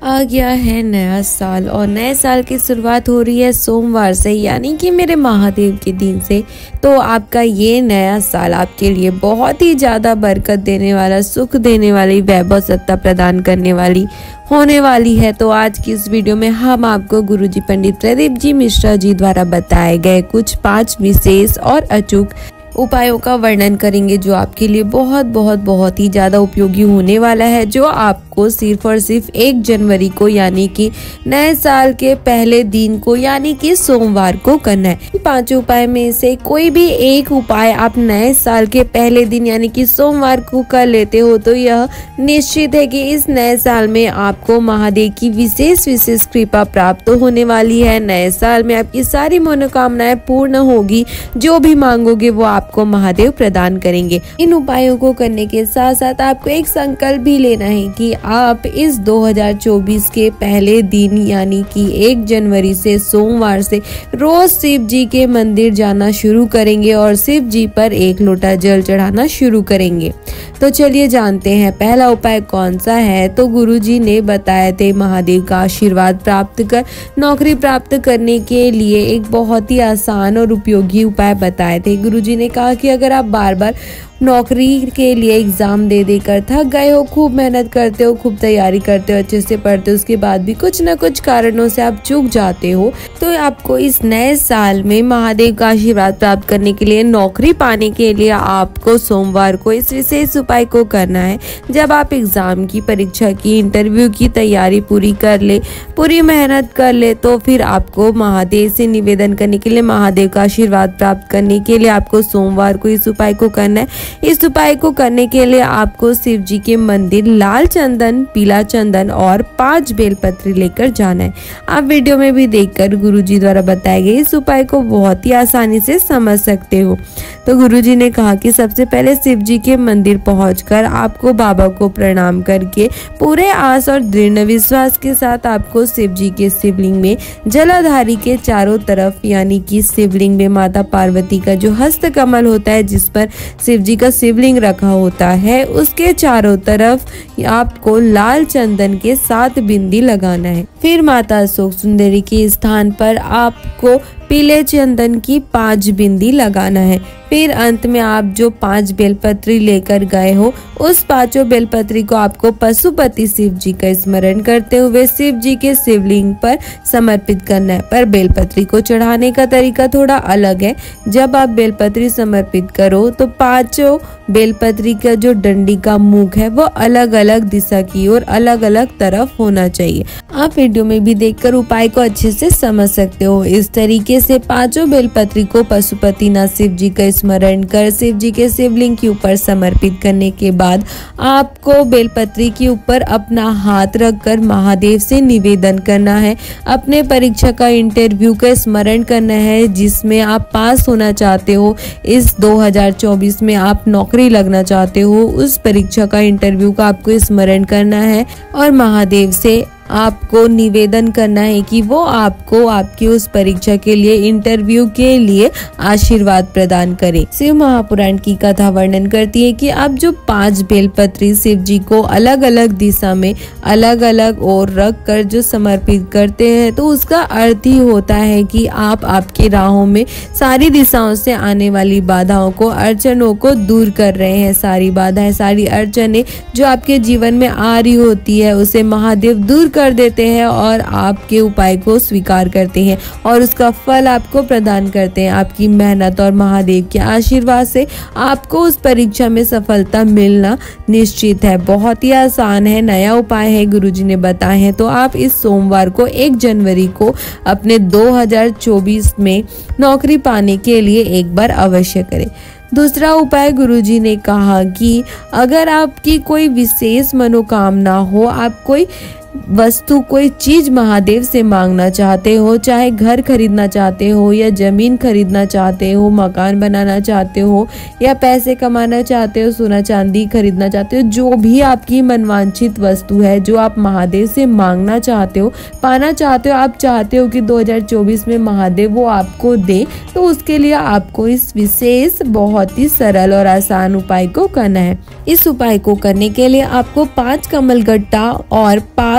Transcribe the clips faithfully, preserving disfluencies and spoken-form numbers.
आ गया है नया साल और नए साल की शुरुआत हो रही है सोमवार से, यानी कि मेरे महादेव के दिन से। तो आपका ये नया साल आपके लिए बहुत ही ज़्यादा बरकत देने वाला, सुख देने वाली, वैभव सत्ता प्रदान करने वाली होने वाली है। तो आज की इस वीडियो में हम आपको गुरुजी पंडित प्रदीप जी मिश्रा जी द्वारा बताए गए कुछ पांच विशेष और अचूक उपायों का वर्णन करेंगे, जो आपके लिए बहुत बहुत बहुत ही ज़्यादा उपयोगी होने वाला है, जो आपको सिर्फ और सिर्फ एक जनवरी को यानी कि नए साल के पहले दिन को यानी कि सोमवार को करना है। पांच उपाय में से कोई भी एक उपाय आप नए साल के पहले दिन यानी कि सोमवार को कर लेते हो तो यह निश्चित है कि इस नए साल में आपको महादेव की विशेष विशेष कृपा प्राप्त होने वाली है। नए साल में आपकी सारी मनोकामनाएं पूर्ण होगी, जो भी मांगोगे वो आपको महादेव प्रदान करेंगे। इन उपायों को करने के साथ साथ आपको एक संकल्प भी लेना है कि आप इस दो हज़ार चौबीस के पहले दिन यानी कि एक जनवरी से सोमवार से रोज शिव जी के मंदिर जाना शुरू करेंगे और शिव जी पर एक लोटा जल चढ़ाना शुरू करेंगे। तो चलिए जानते हैं पहला उपाय कौन सा है। तो गुरुजी ने बताए थे महादेव का आशीर्वाद प्राप्त कर नौकरी प्राप्त करने के लिए एक बहुत ही आसान और उपयोगी उपाय बताए थे। गुरुजी ने कहा कि अगर आप बार बार नौकरी के लिए एग्जाम दे देकर थक गए हो, खूब मेहनत करते हो, खूब तैयारी करते हो, अच्छे से पढ़ते हो, उसके बाद भी कुछ न कुछ कारणों से आप चूक जाते हो, तो आपको इस नए साल में महादेव का आशीर्वाद प्राप्त करने के लिए, नौकरी पाने के लिए आपको सोमवार को इस विशेष उपाय को करना है। जब आप एग्जाम की, परीक्षा की, इंटरव्यू की तैयारी पूरी कर ले, पूरी मेहनत कर ले, तो फिर आपको महादेव से निवेदन करने के लिए, महादेव का आशीर्वाद प्राप्त करने के लिए आपको सोमवार को इस उपाय को करना है। इस उपाय को करने के लिए आपको शिव जी के मंदिर लाल चंदन, पीला चंदन और पांच बेलपत्री लेकर जाना है। आप वीडियो में भी देखकर गुरुजी द्वारा बताए गए इस उपाय को बहुत ही आसानी से समझ सकते हो। तो गुरुजी ने कहा कि सबसे पहले शिव जी के मंदिर पहुंचकर आपको बाबा को प्रणाम करके पूरे आस और दृढ़ विश्वास के साथ आपको शिव जी के शिवलिंग में, जलाधारी के चारों तरफ यानी कि शिवलिंग में माता पार्वती का जो हस्त कमल होता है, जिस पर शिव जी का शिवलिंग रखा होता है, उसके चारों तरफ आपको लाल चंदन के सात बिंदी लगाना है। फिर माता अशोक सुंदरी के स्थान पर आपको पीले चंदन की पांच बिंदी लगाना है। फिर अंत में आप जो पांच बेलपत्री लेकर गए हो, उस पांचों बेलपत्री को आपको पशुपति शिव जी का स्मरण करते हुए शिव जी के शिवलिंग पर समर्पित करना है। पर बेलपत्री को चढ़ाने का तरीका थोड़ा अलग है। जब आप बेलपत्री समर्पित करो तो पांचों बेलपत्री का जो डंडी का मुख है वो अलग अलग दिशा की ओर, अलग अलग तरफ होना चाहिए। आप वीडियो में भी देखकर उपाय को अच्छे से समझ सकते हो। इस तरीके से पांचों बेलपत्री को पशुपतिनाथ शिव जी का स्मरण कर शिव जी के शिवलिंग के ऊपर समर्पित करने के बाद आपको बेलपत्री के ऊपर अपना हाथ रखकर महादेव से निवेदन करना है। अपने परीक्षा का, इंटरव्यू का स्मरण करना है जिसमें आप पास होना चाहते हो। इस दो हज़ार चौबीस में आप नौकरी लगना चाहते हो, उस परीक्षा का, इंटरव्यू का आपको स्मरण करना है और महादेव से आपको निवेदन करना है कि वो आपको आपकी उस परीक्षा के लिए, इंटरव्यू के लिए आशीर्वाद प्रदान करे। शिव महापुराण की कथा वर्णन करती है कि आप जो पांच बेलपत्री शिव जी को अलग अलग दिशा में, अलग अलग ओर रख कर जो समर्पित करते हैं, तो उसका अर्थ ही होता है कि आप आपकी राहों में सारी दिशाओं से आने वाली बाधाओं को, अड़चनों को दूर कर रहे हैं। सारी बाधाएं, सारी अड़चनें जो आपके जीवन में आ रही होती है, उसे महादेव दूर कर देते हैं और आपके उपाय को स्वीकार करते हैं और उसका फल आपको प्रदान करते हैं। आपकी मेहनत और महादेव के आशीर्वाद से आपको उस परीक्षा में सफलता मिलना निश्चित है। बहुत ही आसान है, नया उपाय है, गुरुजी ने बताए हैं। तो आप इस सोमवार को एक जनवरी को अपने दो हज़ार चौबीस में नौकरी पाने के लिए एक बार अवश्य करें। दूसरा उपाय गुरुजी ने कहा कि अगर आपकी कोई विशेष मनोकामना हो, आप कोई वस्तु, कोई चीज महादेव से मांगना चाहते हो, चाहे घर खरीदना चाहते हो या जमीन खरीदना चाहते हो, मकान बनाना चाहते हो या पैसे कमाना चाहते हो, सोना चांदी खरीदना चाहते हो, जो भी आपकी मनवांछित वस्तु है, जो आप महादेव से मांगना चाहते हो, पाना चाहते हो, आप चाहते हो कि दो हज़ार चौबीस में महादेव वो आपको दे, तो उसके लिए आपको इस विशेष बहुत ही सरल और आसान उपाय को करना है। इस उपाय को करने के लिए आपको पांच कमल गट्टा और पांच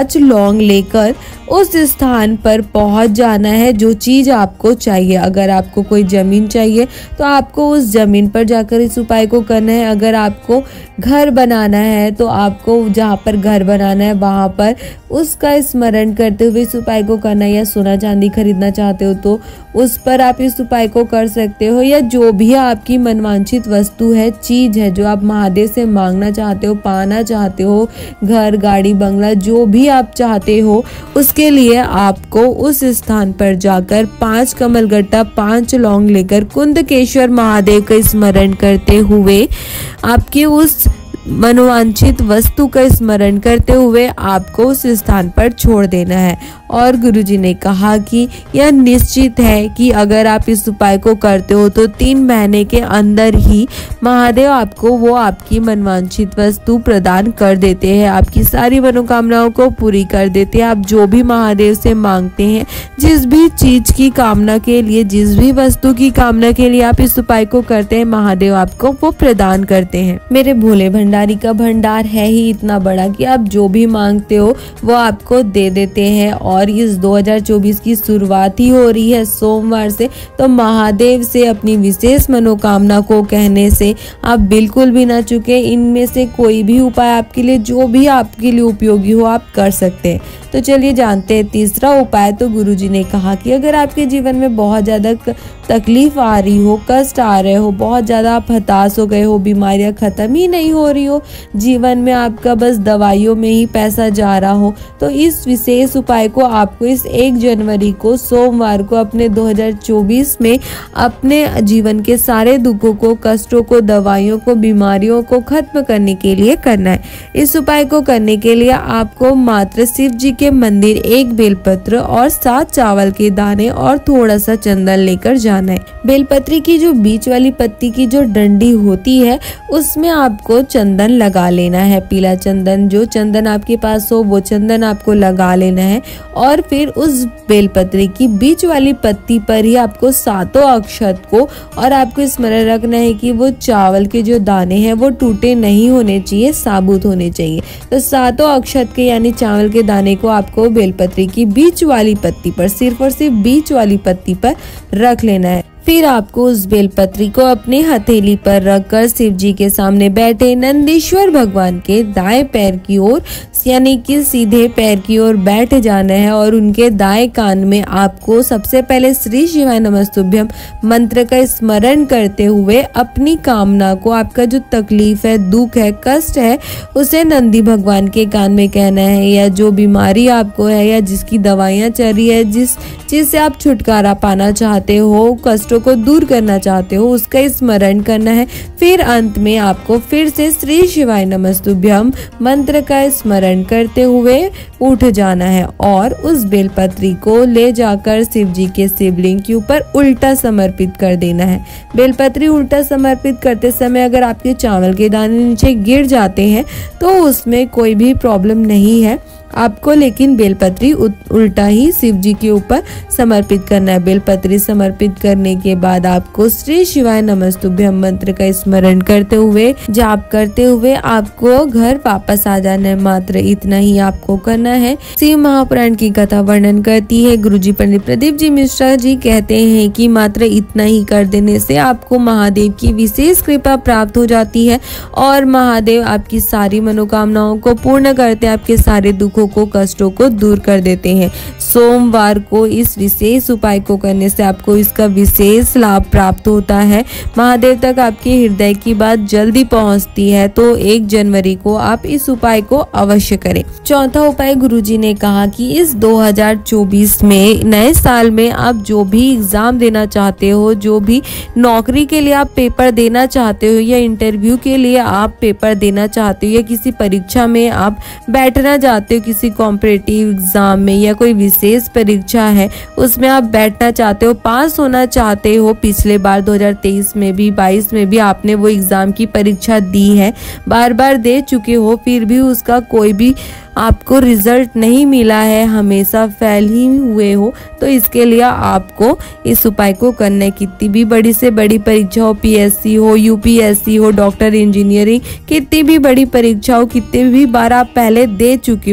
पांच लौंग लेकर उस स्थान पर पहुंच जाना है जो चीज़ आपको चाहिए। अगर आपको कोई ज़मीन चाहिए तो आपको उस ज़मीन पर जाकर इस उपाय को करना है। अगर आपको घर बनाना है तो आपको जहाँ पर घर बनाना है वहाँ पर उसका स्मरण करते हुए इस उपाय को करना है। या सोना चांदी खरीदना चाहते हो तो उस पर आप इस उपाय को कर सकते हो। या जो भी आपकी मनवांछित वस्तु है, चीज़ है, जो आप महादेव से मांगना चाहते हो, पाना चाहते हो, घर, गाड़ी, बंगला, जो भी आप चाहते हो, उसके लिए आपको उस स्थान पर जाकर पांच कमलगट्टा, पांच लौंग लेकर कुंदकेश्वर महादेव का स्मरण करते हुए आपके उस मनोवांछित वस्तु का स्मरण करते हुए आपको उस स्थान पर छोड़ देना है। और गुरुजी ने कहा कि यह निश्चित है कि अगर आप इस उपाय को करते हो तो तीन महीने के अंदर ही महादेव आपको वो आपकी मनवांछित वस्तु प्रदान कर देते हैं, आपकी सारी मनोकामनाओं को पूरी कर देते हैं। आप जो भी महादेव से मांगते हैं, जिस भी चीज की कामना के लिए, जिस भी वस्तु की कामना के लिए आप इस उपाय को करते हैं, महादेव आपको वो प्रदान करते हैं। मेरे भोले भंडारी का भंडार है ही इतना बड़ा कि आप जो भी मांगते हो वो आपको दे देते हैं। और इस दो हज़ार चौबीस की शुरुआत ही हो रही है सोमवार से, तो महादेव से अपनी विशेष मनोकामना को कहने से आप बिल्कुल भी ना चुके। इनमें से कोई भी उपाय आपके लिए, जो भी आपके लिए उपयोगी हो, आप कर सकते हैं। तो चलिए जानते हैं तीसरा उपाय। तो गुरुजी ने कहा कि अगर आपके जीवन में बहुत ज़्यादा तकलीफ आ रही हो, कष्ट आ रहे हो, बहुत ज़्यादा आप हताश हो गए हो, बीमारियां ख़त्म ही नहीं हो रही हो, जीवन में आपका बस दवाइयों में ही पैसा जा रहा हो, तो इस विशेष उपाय को आपको इस एक जनवरी को सोमवार को अपने दो हज़ार चौबीस में अपने जीवन के सारे दुखों को, कष्टों को, दवाइयों को, बीमारियों को खत्म करने के लिए करना है। इस उपाय को करने के लिए आपको मात्र शिव जी के मंदिर एक बेलपत्र और सात चावल के दाने और थोड़ा सा चंदन लेकर जाना है। बेलपत्री की जो बीच वाली पत्ती की जो डंडी होती है उसमें आपको चंदन लगा लेना है। पीला चंदन, जो चंदन आपके पास हो वो चंदन आपको लगा लेना है। और फिर उस बेलपत्री की बीच वाली पत्ती पर ही आपको सातों अक्षत को, और आपको स्मरण रखना है कि वो चावल के जो दाने हैं वो टूटे नहीं होने चाहिए, साबुत होने चाहिए। तो सातों अक्षत के यानी चावल के दाने को आपको बेलपत्री की बीच वाली पत्ती पर, सिर्फ और सिर्फ बीच वाली पत्ती पर रख लेना है। फिर आपको उस बेलपत्री को अपने हथेली पर रखकर शिव जी के सामने बैठे नंदीश्वर भगवान के दाएं पैर की ओर, यानी कि सीधे पैर की ओर बैठ जाना है। और उनके दाएं कान में आपको सबसे पहले श्री शिवाय नमस्तुभ्यम मंत्र का स्मरण करते हुए अपनी कामना को, आपका जो तकलीफ है, दुख है, कष्ट है, उसे नंदी भगवान के कान में कहना है। या जो बीमारी आपको है या जिसकी दवाइयाँ चल रही है, जिस चीज से आप छुटकारा पाना चाहते हो, कष्ट को दूर करना चाहते हो, उसका स्मरण करना है। फिर अंत में आपको फिर से श्री शिवाय नमस्तुभ्यम मंत्र का स्मरण करते हुए उठ जाना है और उस बेलपत्री को ले जाकर शिव जी के शिवलिंग के ऊपर उल्टा समर्पित कर देना है। बेलपत्री उल्टा समर्पित करते समय अगर आपके चावल के दाने नीचे गिर जाते हैं तो उसमें कोई भी प्रॉब्लम नहीं है आपको, लेकिन बेलपत्री उल्टा ही शिव जी के ऊपर समर्पित करना है। बेलपत्री समर्पित करने के बाद आपको श्री शिवाय नमस्तुभ्यम मंत्र का स्मरण करते हुए, जाप करते हुए आपको घर वापस आ जाना है। मात्र इतना ही आपको करना है। शिव महापुराण की कथा वर्णन करती है, गुरुजी पंडित प्रदीप जी मिश्रा जी कहते हैं कि मात्र इतना ही कर देने से आपको महादेव की विशेष कृपा प्राप्त हो जाती है और महादेव आपकी सारी मनोकामनाओं को पूर्ण करते हैं, आपके सारे दुखों को, कष्टों को दूर कर देते हैं। सोमवार को इस विशेष उपाय को करने से आपको इसका विशेष लाभ प्राप्त होता है। महादेव तक आपके हृदय की बात जल्दी पहुंचती है। तो एक जनवरी को आप इस उपाय को अवश्य करें। चौथा उपाय, गुरुजी ने कहा कि इस दो हज़ार चौबीस में, नए साल में, आप जो भी एग्जाम देना चाहते हो, जो भी नौकरी के लिए आप पेपर देना चाहते हो या इंटरव्यू के लिए आप पेपर देना चाहते हो या किसी परीक्षा में आप बैठना चाहते हो, किसी कॉम्पिटिटिव एग्जाम में या कोई विशेष परीक्षा है उसमें आप बैठना चाहते हो, पास होना चाहते हो, पिछले बार दो हज़ार तेईस में भी, बाईस में भी आपने वो एग्जाम की परीक्षा दी है, बार बार दे चुके हो, फिर भी उसका कोई भी आपको रिजल्ट नहीं मिला है, हमेशा फेल ही हुए हो, तो इसके लिए आपको इस उपाय को करना है। कितनी भी बड़ी से बड़ी परीक्षा हो, पीएससी हो, यूपीएससी हो, डॉक्टर इंजीनियरिंग, कितनी भी बड़ी परीक्षा हो, कितने भी बार आप पहले दे चुके हो,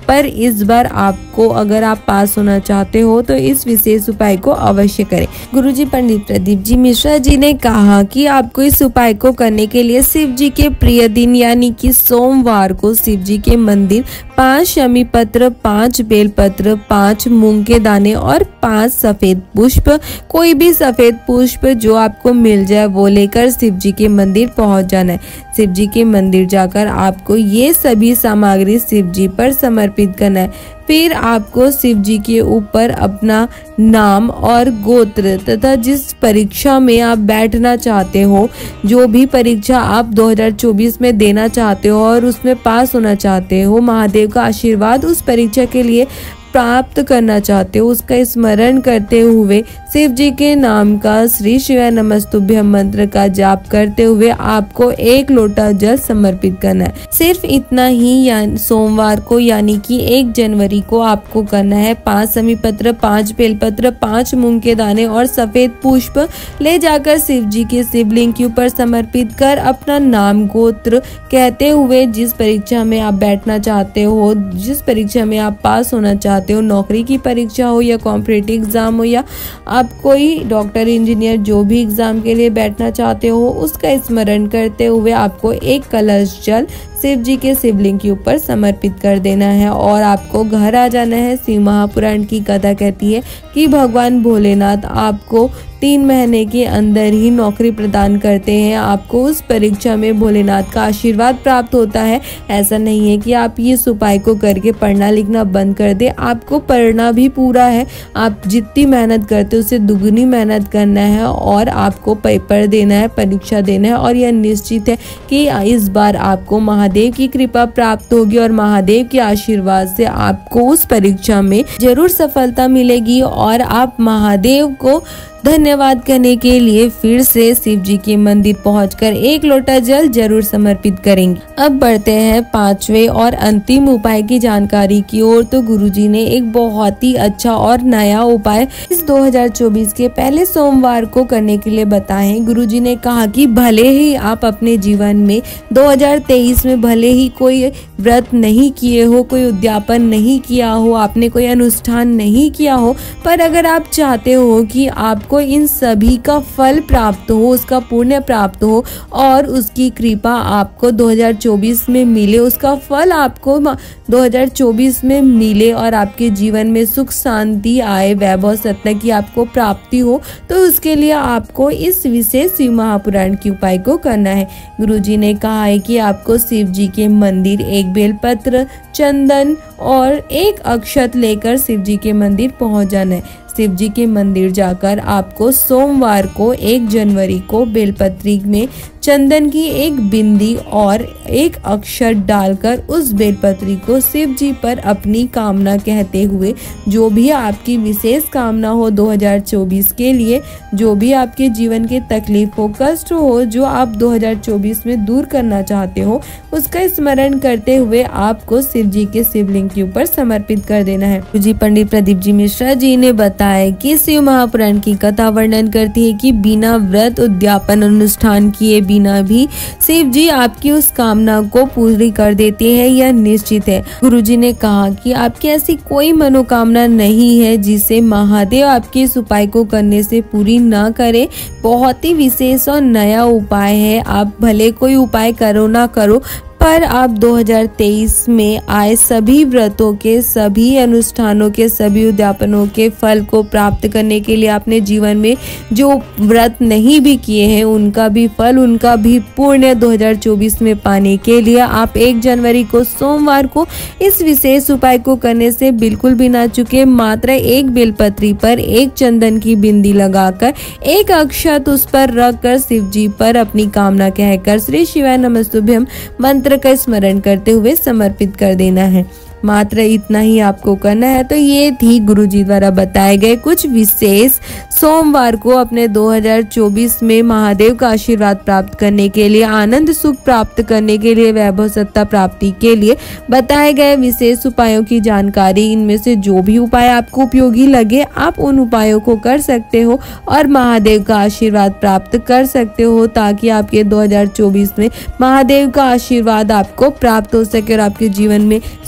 पर इस बार आपको अगर आप पास होना चाहते हो तो इस विशेष उपाय को अवश्य करें। गुरुजी पंडित प्रदीप जी मिश्रा जी ने कहा कि आपको इस उपाय को करने के लिए शिव जी के प्रिय दिन यानी कि सोमवार को शिव जी के मंदिर पांच शमी पत्र, पांच बेलपत्र, पांच मूंग के दाने और पांच सफेद पुष्प, कोई भी सफेद पुष्प जो आपको मिल जाए वो लेकर शिव जी के मंदिर पहुंच जाना है। शिव जी के मंदिर जाकर आपको ये सभी सामग्री शिव जी पर समर्पित करना है। फिर आपको शिव जी के ऊपर अपना नाम और गोत्र तथा जिस परीक्षा में आप बैठना चाहते हो, जो भी परीक्षा आप दो हज़ार चौबीस में देना चाहते हो और उसमें पास होना चाहते हो, महादेव का आशीर्वाद उस परीक्षा के लिए प्राप्त करना चाहते हो, उसका स्मरण करते हुए शिव जी के नाम का श्री शिवाय नमस्तुभ्यम मंत्र का जाप करते हुए आपको एक लोटा जल समर्पित करना है। सिर्फ इतना ही या सोमवार को यानी कि एक जनवरी को आपको करना है। पांच समी पत्र, पांच बेलपत्र, पांच मूंग के दाने और सफेद पुष्प ले जाकर शिव जी के शिवलिंग के ऊपर समर्पित कर अपना नाम गोत्र कहते हुए जिस परीक्षा में आप बैठना चाहते हो, जिस परीक्षा में आप पास होना चाहते हो, नौकरी की परीक्षा हो या कॉम्पिटिटिव एग्जाम हो या आप कोई डॉक्टर इंजीनियर जो भी एग्जाम के लिए बैठना चाहते हो, उसका स्मरण करते हुए आपको एक कलश जल शिव जी के शिवलिंग के ऊपर समर्पित कर देना है और आपको घर आ जाना है। शिव महापुराण की कथा कहती है कि भगवान भोलेनाथ आपको तीन महीने के अंदर ही नौकरी प्रदान करते हैं। आपको उस परीक्षा में भोलेनाथ का आशीर्वाद प्राप्त होता है। ऐसा नहीं है कि आप इस उपाय को करके पढ़ना लिखना बंद कर दे, आपको पढ़ना भी पूरा है। आप जितनी मेहनत करते हो उससे दुगनी मेहनत करना है और आपको पेपर देना है, परीक्षा देना है और यह निश्चित है कि इस बार आपको महादेव की कृपा प्राप्त होगी और महादेव के आशीर्वाद से आपको उस परीक्षा में जरूर सफलता मिलेगी और आप महादेव को धन्यवाद करने के लिए फिर से शिव जी के मंदिर पहुंचकर एक लोटा जल जरूर समर्पित करेंगे। अब बढ़ते हैं पांचवे और अंतिम उपाय की जानकारी की ओर। तो गुरुजी ने एक बहुत ही अच्छा और नया उपाय इस दो हज़ार चौबीस के पहले सोमवार को करने के लिए बताए। गुरुजी ने कहा कि भले ही आप अपने जीवन में दो हज़ार तेईस में भले ही कोई व्रत नहीं किए हो, कोई उद्यापन नहीं किया हो, आपने कोई अनुष्ठान नहीं किया हो, पर अगर आप चाहते हो कि आपको इन सभी का फल प्राप्त हो, उसका पुण्य प्राप्त हो और उसकी कृपा आपको दो हज़ार चौबीस में मिले, उसका फल आपको दो हज़ार चौबीस में मिले और आपके जीवन में सुख शांति आए, वैभव सत्ता की आपको प्राप्ति हो, तो उसके लिए आपको इस विशेष शिव महापुराण के उपाय को करना है। गुरुजी ने कहा है कि आपको शिव जी के मंदिर एक बेलपत्र, चंदन और एक अक्षत लेकर शिव जी के मंदिर पहुंच जाना है। शिव जी के मंदिर जाकर आपको सोमवार को एक जनवरी को बेलपत्री में चंदन की एक बिंदी और एक अक्षर डालकर उस बेलपत्री को शिव जी पर अपनी कामना कहते हुए, जो भी आपकी विशेष कामना हो दो हज़ार चौबीस के लिए, जो भी आपके जीवन के तकलीफ हो, कष्ट हो, जो आप दो हज़ार चौबीस में दूर करना चाहते हो, उसका स्मरण करते हुए आपको शिव जी के शिवलिंग के ऊपर समर्पित कर देना है। गुरुजी पंडित प्रदीप जी मिश्रा जी ने बताया कि शिव महापुराण की कथा वर्णन करती है कि बिना व्रत उद्यापन अनुष्ठान किए बिना भी शिव जी आपकी उस कामना को पूरी कर देते हैं, यह निश्चित है। गुरुजी ने कहा कि आपकी ऐसी कोई मनोकामना नहीं है जिसे महादेव आपके इस उपाय को करने से पूरी ना करे। बहुत ही विशेष और नया उपाय है। आप भले कोई उपाय करो ना करो, पर आप दो हज़ार तेईस में आए सभी व्रतों के, सभी अनुष्ठानों के, सभी उद्यापनों के फल को प्राप्त करने के लिए अपने जीवन में जो व्रत नहीं भी किए हैं उनका भी फल, उनका भी पुण्य दो हज़ार चौबीस में पाने के लिए आप एक जनवरी को सोमवार को इस विशेष उपाय को करने से बिल्कुल भी ना चुके। मात्र एक बेलपत्री पर एक चंदन की बिंदी लगाकर एक अक्षत उस पर रखकर शिव जी पर अपनी कामना कहकर श्री शिवाय नमस्तुभ्यम मंत्र का स्मरण करते हुए समर्पित कर देना है। मात्र इतना ही आपको करना है। तो ये थी गुरुजी द्वारा बताए गए कुछ विशेष सोमवार को अपने दो हज़ार चौबीस में महादेव का आशीर्वाद प्राप्त करने के लिए, आनंद सुख प्राप्त करने के लिए, वैभव सत्ता प्राप्ति के लिए बताए गए विशेष उपायों की जानकारी। इनमें से जो भी उपाय आपको उपयोगी लगे आप उन उपायों को कर सकते हो और महादेव का आशीर्वाद प्राप्त कर सकते हो, ताकि आपके दो हज़ार चौबीस में महादेव का आशीर्वाद आपको प्राप्त हो सके और आपके जीवन में सुख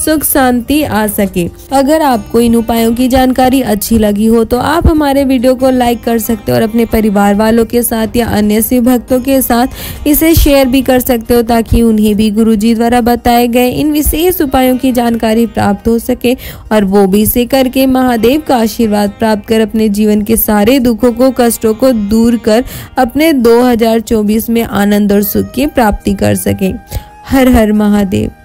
शांति आ सके। अगर आपको इन उपायों की जानकारी अच्छी लगी हो तो आप हमारे वीडियो को लाइक कर सकते हो और अपने परिवार वालों के साथ या अन्य शिव भक्तों के साथ इसे शेयर भी कर सकते हो, ताकि उन्हें भी गुरुजी द्वारा बताए गए इन विशेष उपायों की जानकारी प्राप्त हो सके और वो भी इसे करके महादेव का आशीर्वाद प्राप्त कर अपने जीवन के सारे दुखों को, कष्टों को दूर कर अपने दो हज़ार चौबीस में आनंद और सुख की प्राप्ति कर सके। हर हर महादेव।